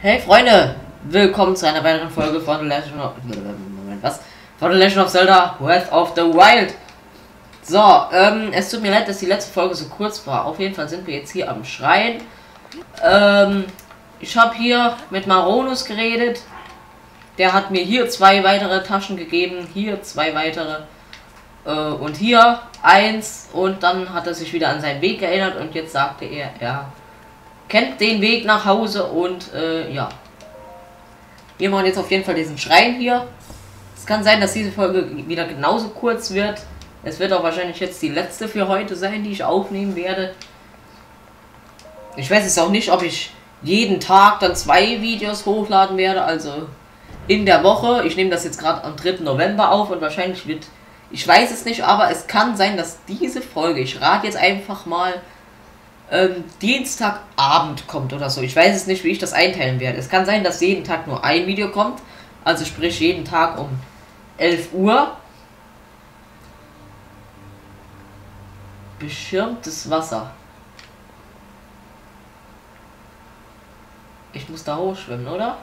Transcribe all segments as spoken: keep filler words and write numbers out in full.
Hey Freunde, willkommen zu einer weiteren Folge von The Legend of, Moment, was? Von The Legend of Zelda Breath of the Wild. So, ähm, es tut mir leid, dass die letzte Folge so kurz war. Auf jeden Fall sind wir jetzt hier am Schrein. Ähm, ich habe hier mit Maronus geredet. Der hat mir hier zwei weitere Taschen gegeben, hier zwei weitere äh, und hier eins. Und dann hat er sich wieder an seinen Weg erinnert und jetzt sagte er, er kennt den Weg nach Hause und äh, ja. Wir machen jetzt auf jeden Fall diesen Schrein hier. Es kann sein, dass diese Folge wieder genauso kurz wird. Es wird auch wahrscheinlich jetzt die letzte für heute sein, die ich aufnehmen werde. Ich weiß jetzt auch nicht, ob ich jeden Tag dann zwei Videos hochladen werde, also in der Woche. Ich nehme das jetzt gerade am dritten November auf und wahrscheinlich wird, ich weiß es nicht, aber es kann sein, dass diese Folge, ich rate jetzt einfach mal, ähm, Dienstagabend kommt oder so. Ich weiß es nicht, wie ich das einteilen werde. Es kann sein, dass jeden Tag nur ein Video kommt, also sprich jeden Tag um elf Uhr. Beschirmtes Wasser. Ich muss da hochschwimmen, oder?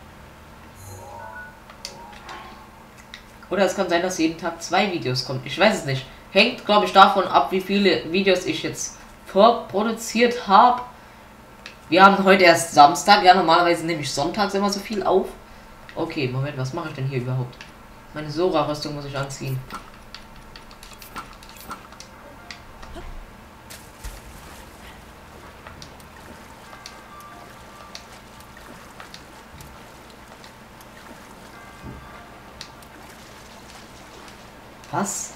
Oder es kann sein, dass jeden Tag zwei Videos kommt. Ich weiß es nicht. Hängt, glaube ich, davon ab, wie viele Videos ich jetzt vorproduziert habe. Wir haben heute erst Samstag. Ja, normalerweise nehme ich sonntags immer so viel auf. Okay, Moment, was mache ich denn hier überhaupt? Meine Sora-Rüstung muss ich anziehen. Was?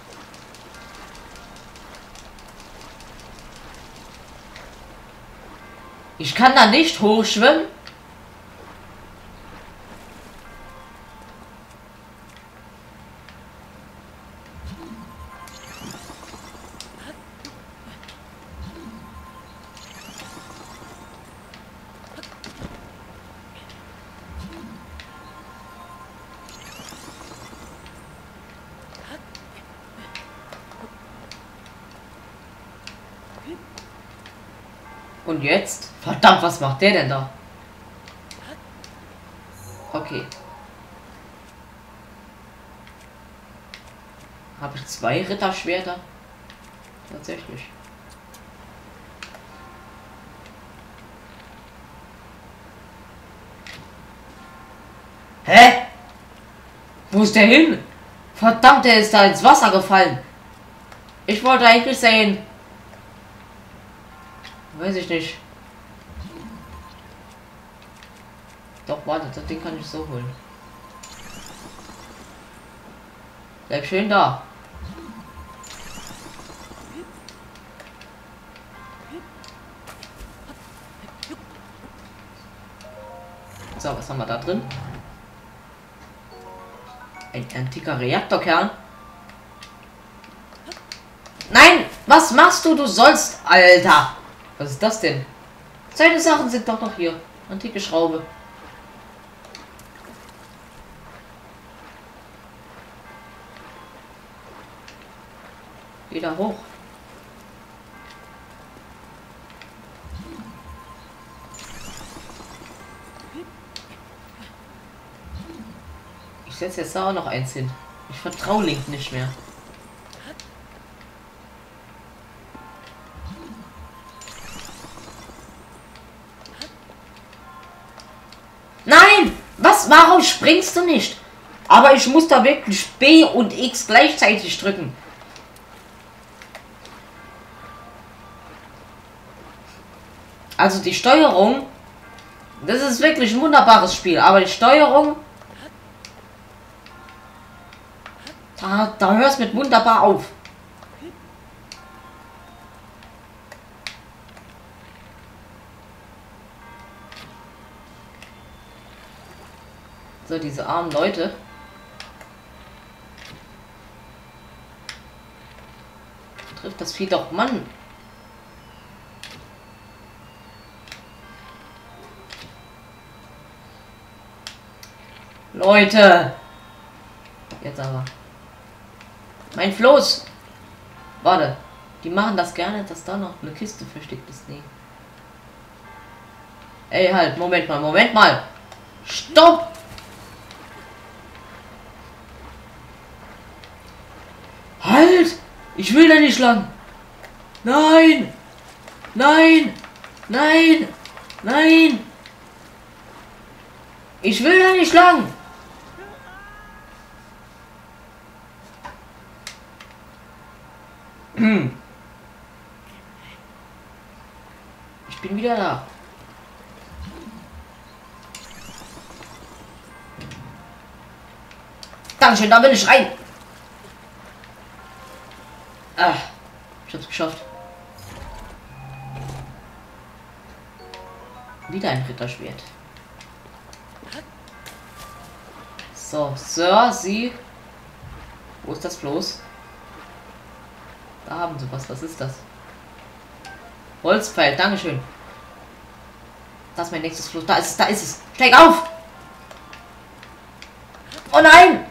Ich kann da nicht hochschwimmen? Und jetzt? Verdammt, was macht der denn da? Okay. Habe ich zwei Ritterschwerter? Tatsächlich. Hä? Wo ist der hin? Verdammt, der ist da ins Wasser gefallen. Ich wollte eigentlich sehen. Weiß ich nicht. Doch, warte, das Ding kann ich so holen. Bleib schön da. So, was haben wir da drin? Ein antiker Reaktorkern. Nein! Was machst du? Du sollst... Alter! Was ist das denn? Seine Sachen sind doch noch hier. Antike Schraube. Wieder hoch. Ich setze jetzt da auch noch eins hin. Ich vertraue Link nicht mehr. Nein! Was? Warum springst du nicht? Aber ich muss da wirklich B und X gleichzeitig drücken. Also die Steuerung, das ist wirklich ein wunderbares Spiel, aber die Steuerung, da, da hörst mit wunderbar auf. So, diese armen Leute. Trifft das Vieh doch, Mann. Leute. Jetzt aber. Mein Floß. Warte. Die machen das gerne, dass da noch eine Kiste versteckt ist. Nee. Ey, halt, Moment mal, Moment mal. Stopp! Halt! Ich will da nicht lang. Nein! Nein! Nein! Nein! Ich will da nicht lang! Hm. Ich bin wieder da. Dankeschön, da bin ich rein. Ah, ich hab's geschafft. Wieder ein Ritterschwert. So, Sir, Sie. Wo ist das Floß? Da haben sie was. Was ist das? Holzpfeil, Dankeschön. Das ist mein nächstes Floß. Da ist es, da ist es. Steig auf! Oh nein!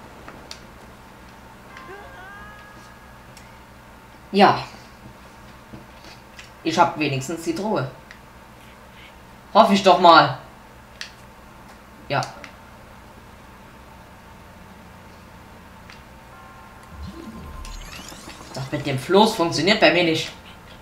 Ja. Ich habe wenigstens die Truhe. Hoffe ich doch mal. Ja. Das mit dem Floß funktioniert bei mir nicht.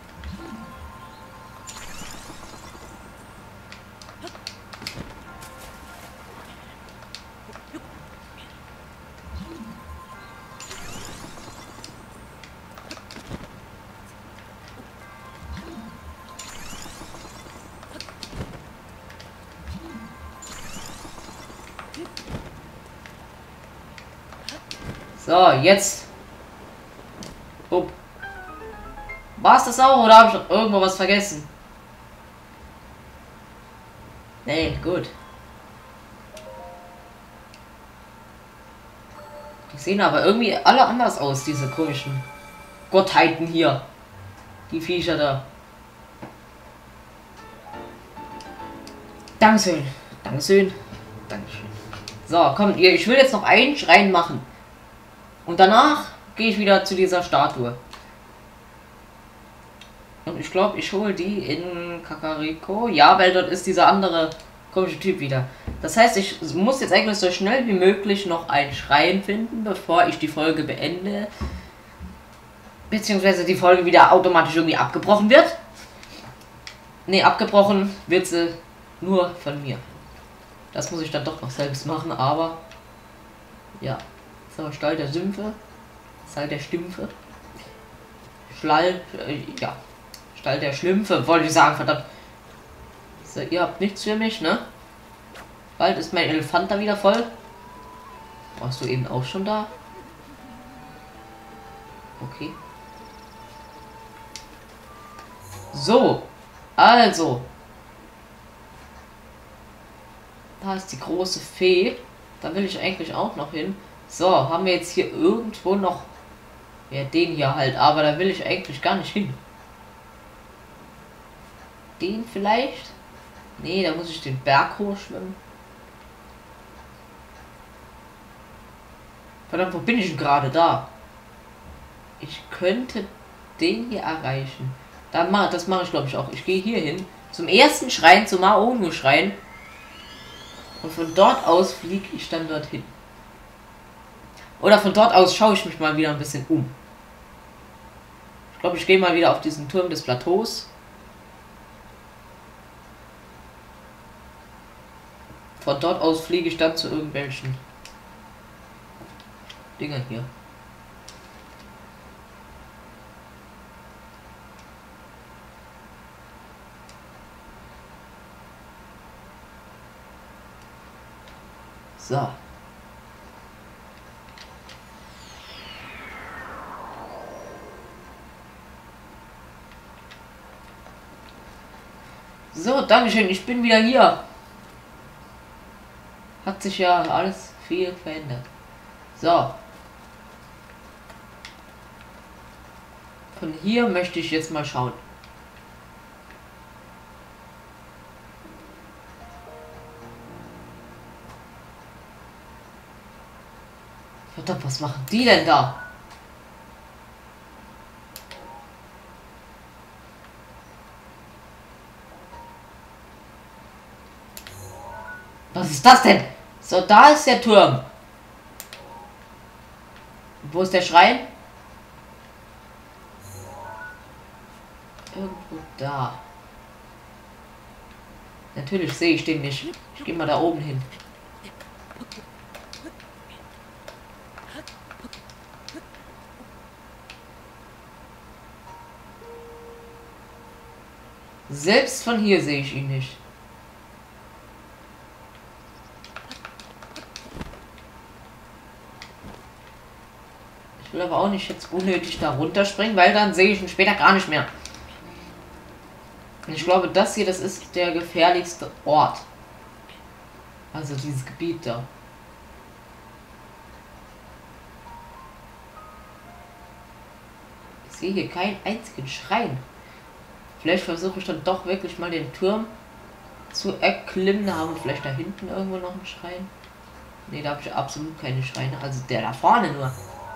So, jetzt. Oh. War es das auch oder habe ich noch irgendwo was vergessen? Nee, gut. Die sehen aber irgendwie alle anders aus, diese komischen Gottheiten hier. Die Viecher da. Dankeschön. Dankeschön. Dankeschön. So, komm, ich will jetzt noch einen Schrein machen. Und danach gehe ich wieder zu dieser Statue. Und ich glaube, ich hole die in Kakariko. Ja, weil dort ist dieser andere komische Typ wieder. Das heißt, ich muss jetzt eigentlich so schnell wie möglich noch einen Schrein finden, bevor ich die Folge beende. Beziehungsweise die Folge wieder automatisch irgendwie abgebrochen wird. Ne, abgebrochen wird sie nur von mir. Das muss ich dann doch noch selbst machen, aber ja. So, Stall der Sümpfe. Stall der Stümpfe. Schlall, äh, ja. Stall der Schlümpfe, wollte ich sagen, verdammt. So, ihr habt nichts für mich, ne? Bald ist mein Elefant da wieder voll. Warst du eben auch schon da? Okay. So, also. Da ist die große Fee. Da will ich eigentlich auch noch hin. So, haben wir jetzt hier irgendwo noch... Ja, den hier halt. Aber da will ich eigentlich gar nicht hin. Den vielleicht? Nee, da muss ich den Berg hochschwimmen. Verdammt, wo bin ich denn gerade da? Ich könnte den hier erreichen. Dann mach, das mache ich glaube ich auch. Ich gehe hier hin. Zum ersten Schrein, zum Maonu-Schrein. Und von dort aus fliege ich dann dorthin. Oder von dort aus schaue ich mich mal wieder ein bisschen um. Ich glaube, ich gehe mal wieder auf diesen Turm des Plateaus. Von dort aus fliege ich dann zu irgendwelchen Dingern hier. So. So, Dankeschön, ich bin wieder hier. Hat sich ja alles viel verändert. So. Von hier möchte ich jetzt mal schauen. Verdammt, was machen die denn da? Was ist das denn? So, da ist der Turm. Wo ist der Schrein? Irgendwo da. Natürlich sehe ich den nicht. Ich gehe mal da oben hin. Selbst von hier sehe ich ihn nicht. Ich will aber auch nicht jetzt unnötig da runterspringen, weil dann sehe ich ihn später gar nicht mehr. Und ich glaube, das hier, das ist der gefährlichste Ort. Also dieses Gebiet da. Ich sehe hier keinen einzigen Schrein. Vielleicht versuche ich dann doch wirklich mal den Turm zu erklimmen. Da haben wir vielleicht da hinten irgendwo noch einen Schrein. Ne, da habe ich absolut keine Schreine. Also der da vorne nur.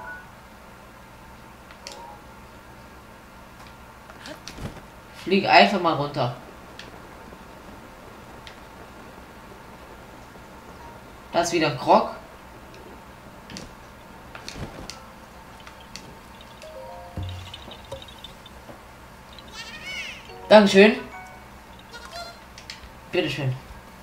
Flieg einfach mal runter. Da ist wieder ein Grog. Dankeschön. Bitteschön.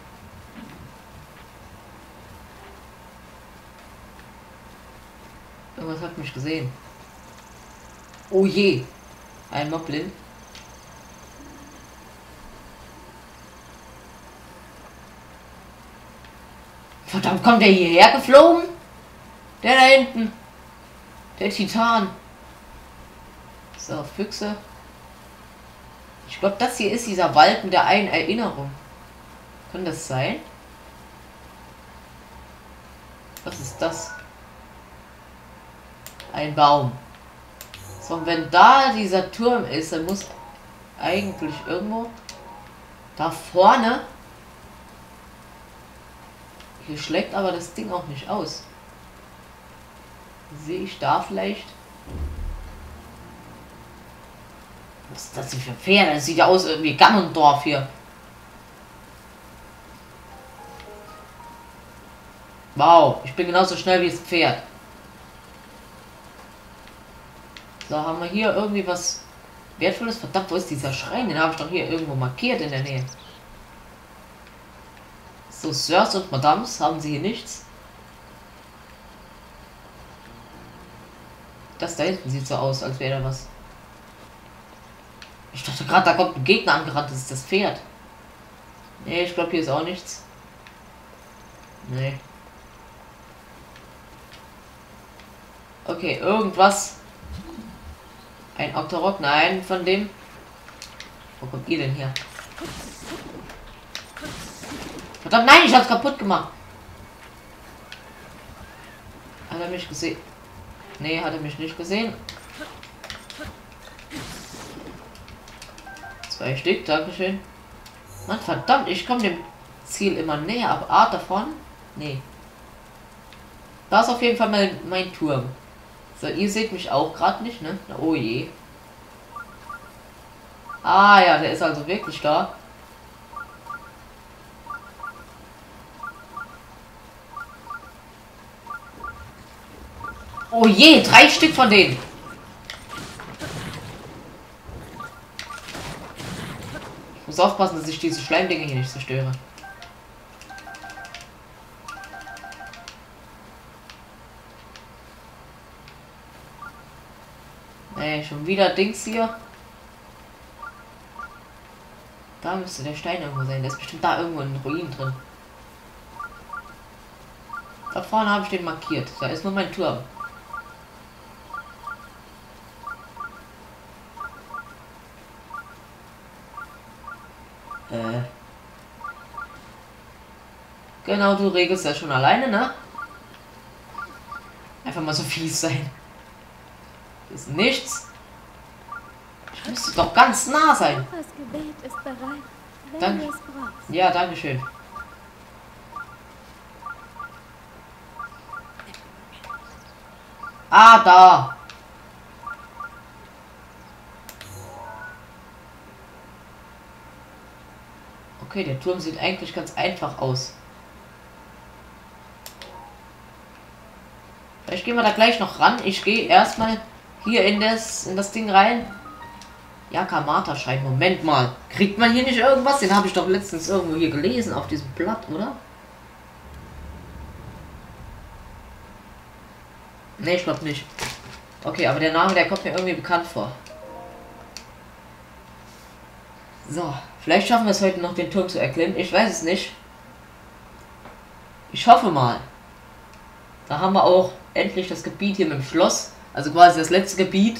Irgendwas hat mich gesehen. Oh je. Ein Moblin. Verdammt, kommt der hierher geflogen? Der da hinten. Der Titan. So, Füchse. Ich glaube, das hier ist dieser Wald mit der einen Erinnerung. Kann das sein? Was ist das? Ein Baum. So, und wenn da dieser Turm ist, dann muss eigentlich irgendwo da vorne. Hier schlägt aber das Ding auch nicht aus. Sehe ich da vielleicht? Was ist das hier für Pferde? Das sieht ja aus wie Ganondorf hier. Wow, ich bin genauso schnell wie das Pferd. So, haben wir hier irgendwie was Wertvolles? Verdammt, wo ist dieser Schrein? Den habe ich doch hier irgendwo markiert in der Nähe. So, Sirs und Madams, haben sie hier nichts? Das da hinten sieht so aus, als wäre da was. Ich dachte gerade, da kommt ein Gegner angerannt, das ist das Pferd. Nee, ich glaube, hier ist auch nichts. Nee. Okay, irgendwas. Ein Octorok, nein, von dem. Wo kommt ihr denn her? Verdammt, nein, ich hab's kaputt gemacht. Hat er mich gesehen? Nee, hat er mich nicht gesehen. Zwei Stück, dankeschön. Mann, verdammt, ich komme dem Ziel immer näher. Aber Art davon? Nee. Da ist auf jeden Fall mein, mein Turm. So, ihr seht mich auch gerade nicht, ne? Oh je. Ah ja, der ist also wirklich da. Oh je, drei Stück von denen. Ich muss aufpassen, dass ich diese Schleimdinge hier nicht zerstöre. Ey, schon wieder Dings hier. Da müsste der Stein irgendwo sein. Der ist bestimmt da irgendwo in den Ruinen drin. Da vorne habe ich den markiert. Da ist nur mein Turm. Äh. Genau, du regelst das schon alleine, ne? Einfach mal so fies sein. Das ist nichts. Ich müsste doch ganz nah sein. Das Gebet ist bereit, wenn Danke. du es brauchst. Ja, danke schön. Ah, da. Okay, der Turm sieht eigentlich ganz einfach aus. Vielleicht gehen wir da gleich noch ran. Ich gehe erstmal hier in das in das Ding rein. Ja, Kamata-Schein. Moment mal. Kriegt man hier nicht irgendwas? Den habe ich doch letztens irgendwo hier gelesen auf diesem Blatt, oder? Ne, ich glaube nicht. Okay, aber der Name, der kommt mir irgendwie bekannt vor. So, vielleicht schaffen wir es heute noch, den Turm zu erklimmen. Ich weiß es nicht. Ich hoffe mal. Da haben wir auch endlich das Gebiet hier mit dem Schloss. Also quasi das letzte Gebiet.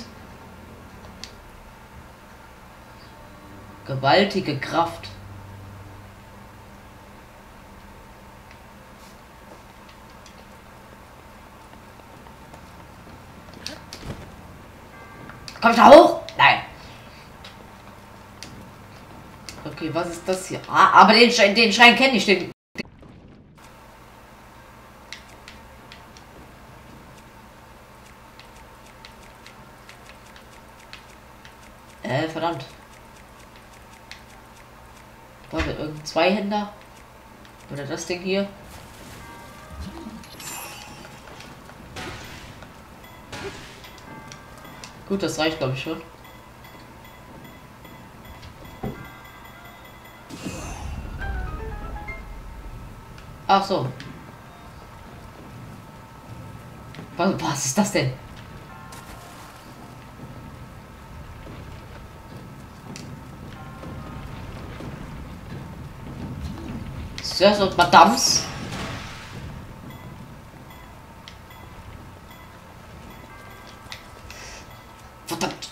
Gewaltige Kraft. Komm ich da hoch? Nein. Okay, was ist das hier? Ah, aber den Schein, den Schein kenne ich. Den, Äh, verdammt. Warte, irgendein Zweihänder? Oder das Ding hier? Gut, das reicht, glaube ich, schon. Ach so. Was, was ist das denn? Sirs und Madams. Verdammt.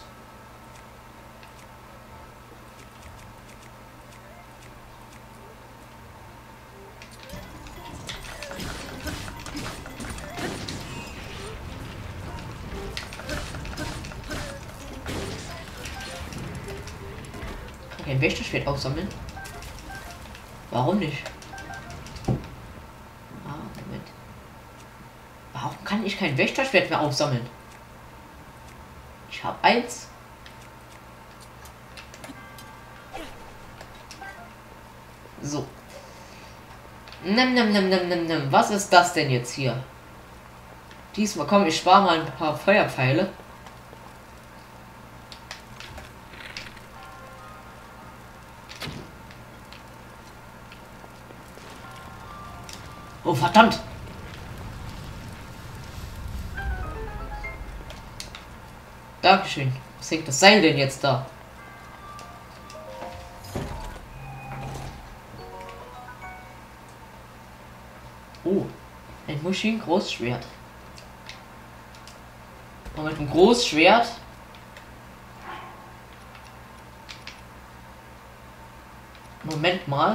Kann kein Wächterschwert aufsammeln? Warum nicht? Warum kann ich kein Wächterschwert mehr aufsammeln? Ich habe eins. So. Nem, nem, nem, nem, nem, nem. Was ist das denn jetzt hier? Diesmal komm, ich spare mal ein paar Feuerpfeile. Oh, verdammt! Dankeschön. Was hängt das Seil denn jetzt da? Oh, ein Mushin Großschwert. Und mit dem Großschwert Moment mal.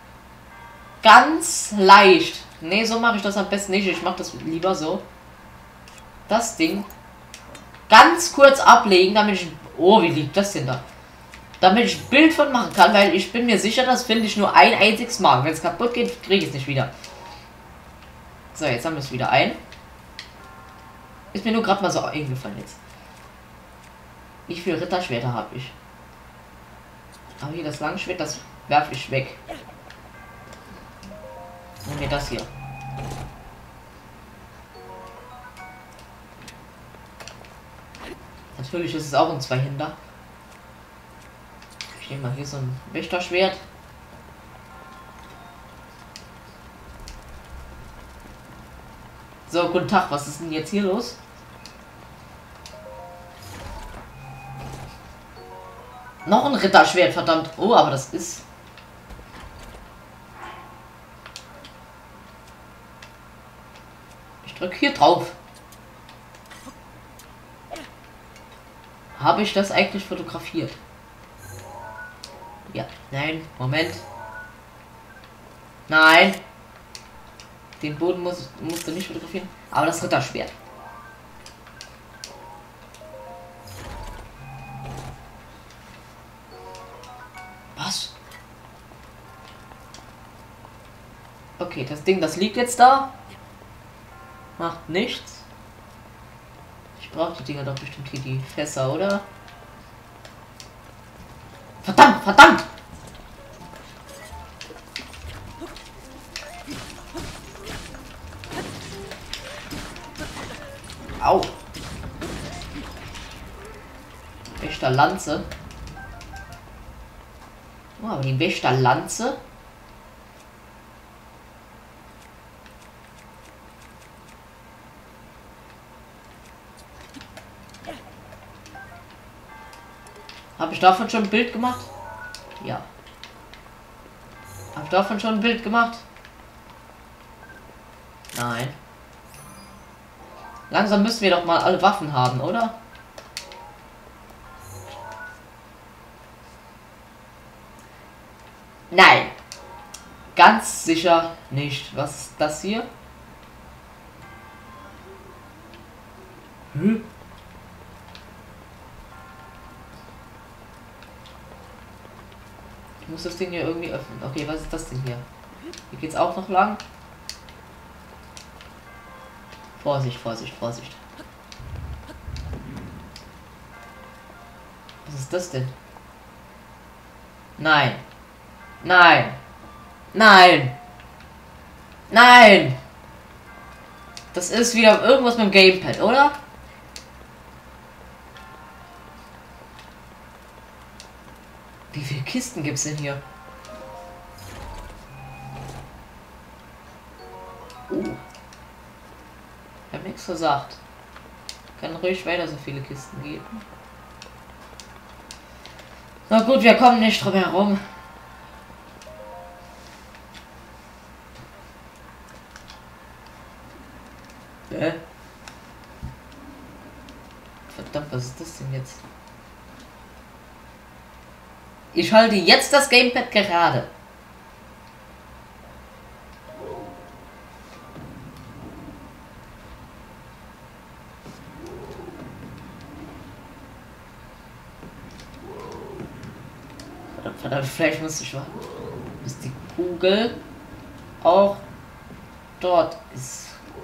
Ganz leicht. Ne, so mache ich das am besten nicht. Ich mache das lieber so. Das Ding ganz kurz ablegen, damit ich... Oh, wie liegt das denn da? Damit ich ein Bild von machen kann, weil ich bin mir sicher, das finde ich nur ein einziges Mal. Wenn es kaputt geht, kriege ich es nicht wieder. So, jetzt haben wir es wieder ein. Ist mir nur gerade mal so eingefallen jetzt. Wie viele Ritterschwerter habe ich? Aber hier das Langschwert, das werfe ich weg. Und mir das hier. Natürlich ist es auch ein Zweihänder. Ich nehme mal hier so ein Wächterschwert. So, guten Tag, was ist denn jetzt hier los? Noch ein Ritterschwert, verdammt. Oh, aber das ist... Ich drücke hier drauf. Habe ich das eigentlich fotografiert? Ja, nein, Moment. Nein. Den Boden muss, musst du nicht fotografieren. Aber das Ritterschwert. Was? Okay, das Ding, das liegt jetzt da. Macht nichts. Ich brauche die Dinger doch bestimmt hier, die Fässer, oder? Verdammt, verdammt! Au. Wächterlanze. Oh, aber die Wächterlanze. Habe ich davon schon ein Bild gemacht? Ja. Habe ich davon schon ein Bild gemacht? Nein. Langsam müssen wir doch mal alle Waffen haben, oder? Nein. Ganz sicher nicht. Was ist das hier? Hm? Ich muss das Ding hier irgendwie öffnen. Okay, was ist das denn hier? Hier geht's auch noch lang. Vorsicht, Vorsicht, Vorsicht. Was ist das denn? Nein. Nein. Nein. Nein. Das ist wieder irgendwas mit dem Gamepad, oder? Wie viele Kisten gibt's denn hier? Uh. Ich hab nichts gesagt. Kann ruhig weiter so viele Kisten geben. Na gut, wir kommen nicht drum herum. Hä? Verdammt, was ist das denn jetzt? Ich halte jetzt das Gamepad gerade. Verdammt, verdammt, vielleicht muss ich warten, bis die Kugel auch dort ist.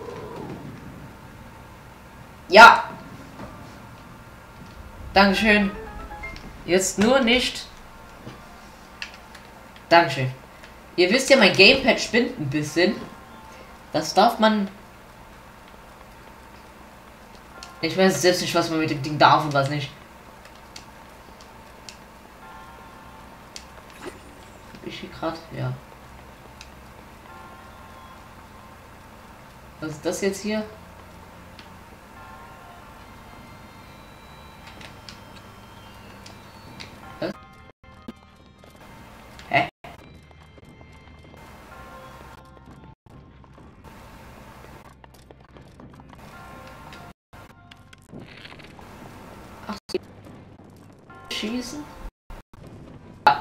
Ja! Dankeschön. Jetzt nur nicht. Dankeschön. Ihr wisst ja, mein Gamepad spinnt ein bisschen. Das darf man. Ich weiß selbst nicht, was man mit dem Ding darf und was nicht. Ich hier gerade, ja. Was ist das jetzt hier? Was? Hä? Ach, schießen? Ah.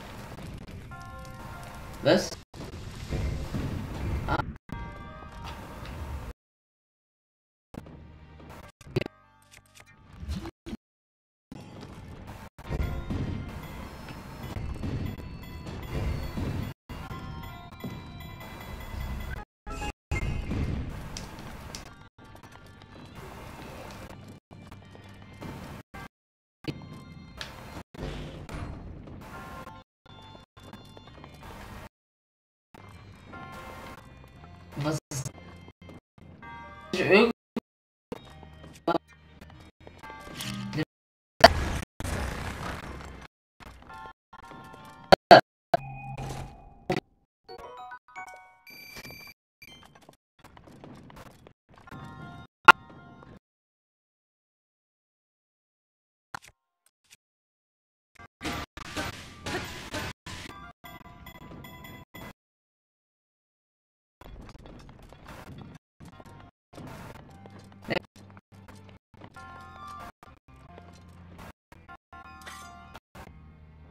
Was? Ah. Was ist irgend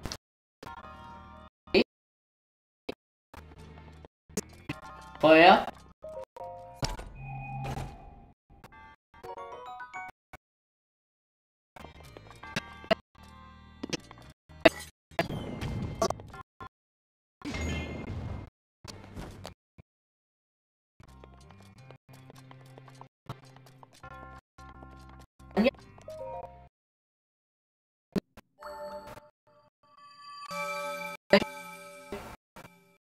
Feuer?